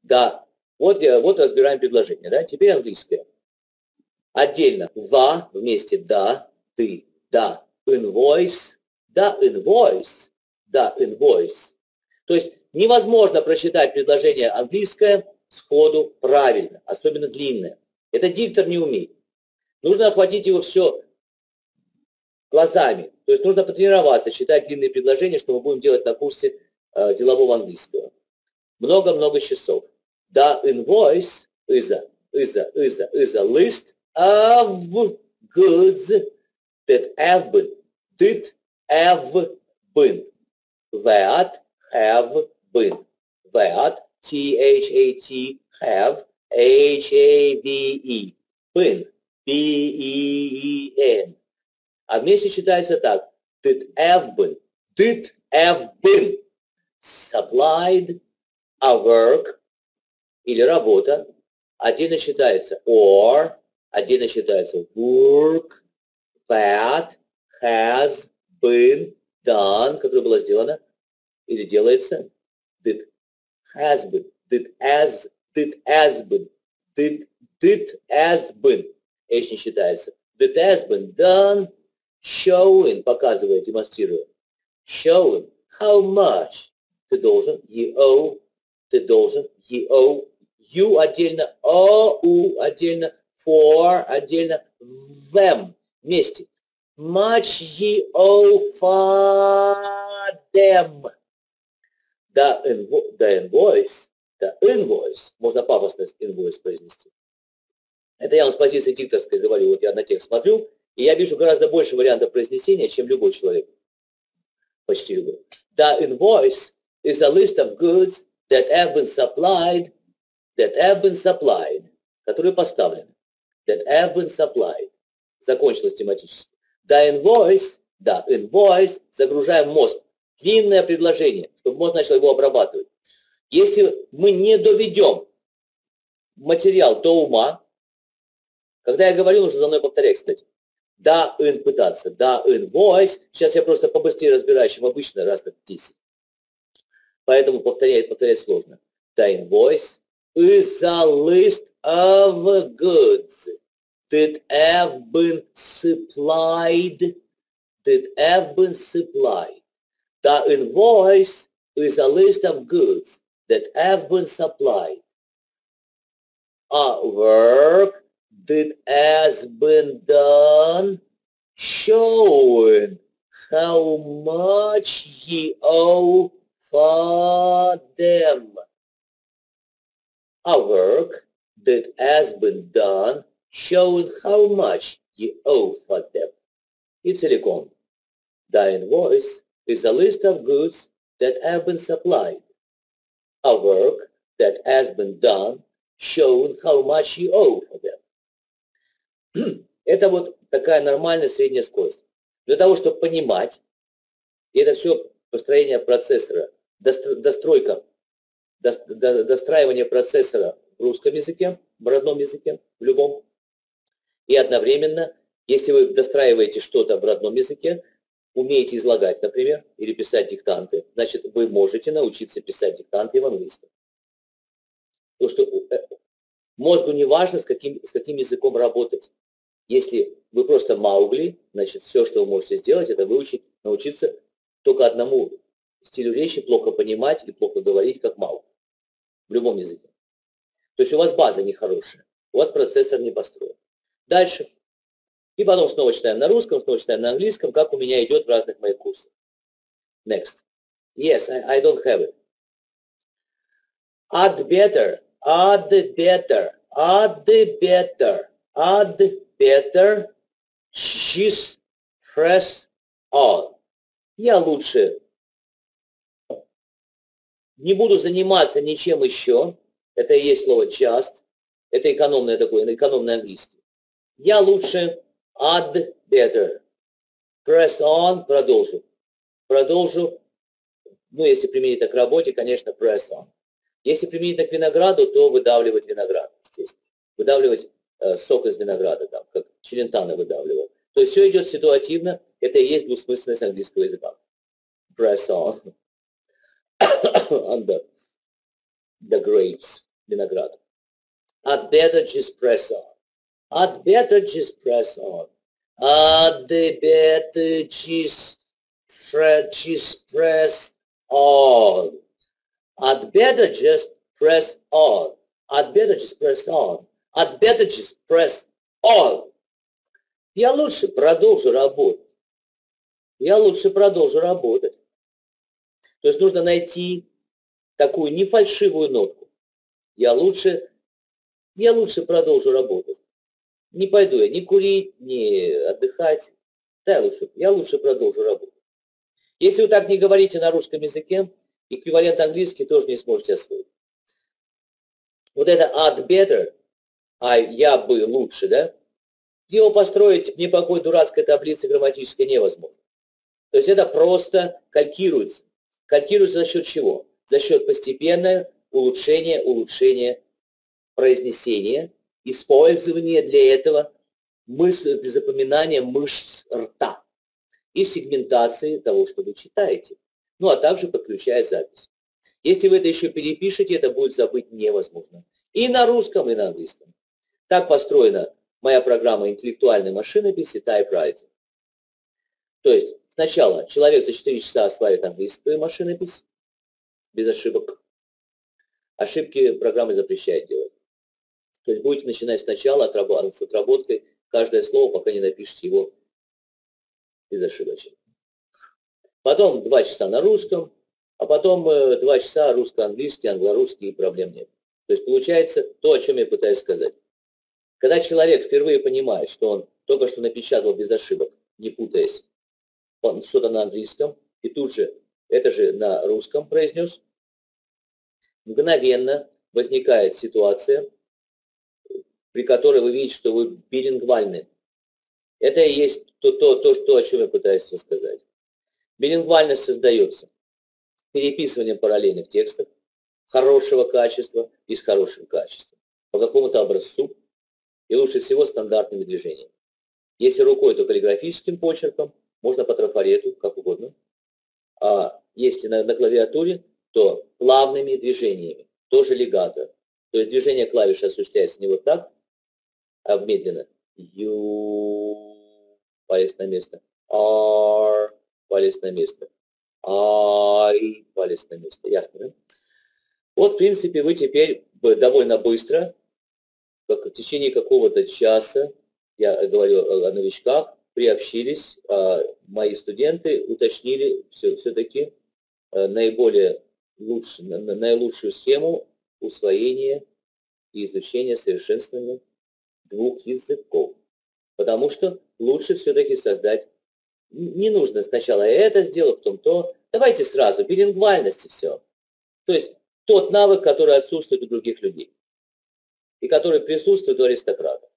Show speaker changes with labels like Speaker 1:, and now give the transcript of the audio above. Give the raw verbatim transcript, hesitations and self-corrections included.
Speaker 1: Да, вот, вот разбираем предложение, да, теперь английское. Отдельно the вместе да, ты, да, invoice, да, invoice, да, invoice. То есть невозможно прочитать предложение английское сходу правильно, особенно длинное. Это диктор не умеет. Нужно охватить его все глазами. То есть нужно потренироваться, читать длинные предложения, что мы будем делать на курсе э, делового английского. Много-много часов. The invoice is a, is a, is a, is a list of goods that have been, did have been, that have been, that, T H A T, have, H A V E, been, B E E N. А вместе читается так. Did have been, did have been, supplied, a work или работа, отдельно считается or, отдельно считается work that has been done, которое было сделано или делается, did has been, did as, did has been, did, did has been, H не считается, did has been done, showing, показывая, демонстрируя, showing how much ты должен, you owe, ты должен, you owe, you отдельно, owe отдельно, for отдельно, them вместе. Much ye owe for them. The, invo the invoice, the invoice, можно пафосно invoice произнести. Это я вам с позиции дикторской говорю, вот я на текст смотрю, и я вижу гораздо больше вариантов произнесения, чем любой человек. Почти любой. The invoice is a list of goods that have been supplied, that have been supplied, которые поставлены, that have been supplied. Закончилось тематически. The invoice, да, invoice, загружаем мозг. Длинное предложение, чтобы мозг начал его обрабатывать. Если мы не доведем материал до ума, когда я говорю, нужно за мной повторять, кстати. Да, in пытаться, да, invoice. Сейчас я просто побыстрее разбираю, чем обычно, раз на десять. Поэтому повторять, повторять сложно. The invoice is a list of goods that have been supplied, that have been supplied. The invoice is a list of goods that have been supplied. A work that has been done, showing how much ye owe for them. A work that has been done, showing how much ye owe for them. И целиком. The invoice is a list of goods that have been supplied. A work that has been done, showing how much you owe for them. Это вот такая нормальная средняя скорость. Для того, чтобы понимать, и это все построение процессора, достройка, достраивание процессора в русском языке, в родном языке, в любом. И одновременно, если вы достраиваете что-то в родном языке, умеете излагать, например, или писать диктанты, значит, вы можете научиться писать диктанты в английском. Потому что мозгу не важно, с каким, с каким языком работать. Если вы просто Маугли, значит, все, что вы можете сделать, это выучить, научиться только одному стилю речи, плохо понимать и плохо говорить, как Маугли. В любом языке. То есть у вас база нехорошая, у вас процессор не построен. Дальше. И потом снова читаем на русском, снова читаем на английском, как у меня идет в разных моих курсах. Next. Yes, I, I don't have it. Add better, add better, add better, add better, just press on. Я лучше не буду заниматься ничем еще. Это и есть слово just. Это экономное такое, экономный английский. Я лучше add better. Press on, продолжу. Продолжу. Ну, если применить так к работе, конечно, press on. Если применить так к винограду, то выдавливать виноград, естественно. Выдавливать э, сок из винограда, там, как Челентано выдавливал. То есть все идет ситуативно. Это и есть двусмысленность английского языка. Press on. On the, the grapes. виноград. I'd better just press on. I'd better just press on. I'd better just, just press on. I'd better just press on. I'd better just press on. I'd better just press on. Я лучше продолжу работать. Я лучше продолжу работать. То есть нужно найти такую нефальшивую нотку. Я лучше, я лучше продолжу работать. Не пойду я ни курить, ни отдыхать. Да, я лучше, я лучше продолжу работать. Если вы так не говорите на русском языке, эквивалент английский тоже не сможете освоить. Вот это I'd better, а я бы лучше, да? Его построить ни по какой дурацкой таблице грамматической невозможно. То есть это просто калькируется. Калькируется за счет чего? За счет постепенного улучшения, улучшения произнесения, использования для этого мышц, для запоминания мышц рта и сегментации того, что вы читаете. Ну, а также подключая запись. Если вы это еще перепишете, это будет забыть невозможно. И на русском, и на английском. Так построена моя программа интеллектуальной машинописи Typewriter. То есть сначала человек за четыре часа осваивает английскую машинопись без ошибок. Ошибки программы запрещает делать. То есть будете начинать сначала с отработкой каждое слово, пока не напишите его безошибочно. Потом два часа на русском, а потом два часа русско-английский, англо-русский, и проблем нет. То есть получается то, о чем я пытаюсь сказать. Когда человек впервые понимает, что он только что напечатал без ошибок, не путаясь, он что-то на английском, и тут же это же на русском произнес, мгновенно возникает ситуация, при которой вы видите, что вы билингвальны. Это и есть то, то, то, то, о чем я пытаюсь рассказать. Билингвальность создается переписыванием параллельных текстов хорошего качества и с хорошим качеством по какому-то образцу, и лучше всего стандартными движениями. Если рукой, то каллиграфическим почерком, можно по трафарету, как угодно. А если на, на клавиатуре, то плавными движениями, тоже легато. То есть движение клавиш осуществляется не вот так, а медленно. Ю, палец на место. Р, палец на место. Ай, палец на место. Ясно, да? Вот, в принципе, вы теперь довольно быстро, как в течение какого-то часа, я говорю о новичках, приобщились, а мои студенты уточнили все, все-таки наиболее лучше, наилучшую схему усвоения и изучения совершенствования двух языков. Потому что лучше все-таки создать, не нужно сначала это сделать, потом то. Давайте сразу, билингвальность и все. То есть тот навык, который отсутствует у других людей и который присутствует у аристократов.